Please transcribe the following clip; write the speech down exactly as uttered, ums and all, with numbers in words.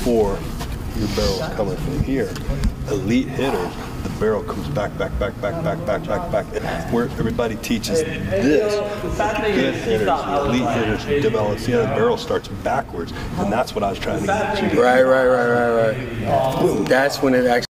before your barrel's coming from here. Elite hitters, the barrel comes back, back, back, back, back, back, back, back. And where everybody teaches this, the good hitters, the elite hitters develops, yeah, the barrel starts backwards. And that's what I was trying to get you to. Right, right, right, right, right. That's when it actually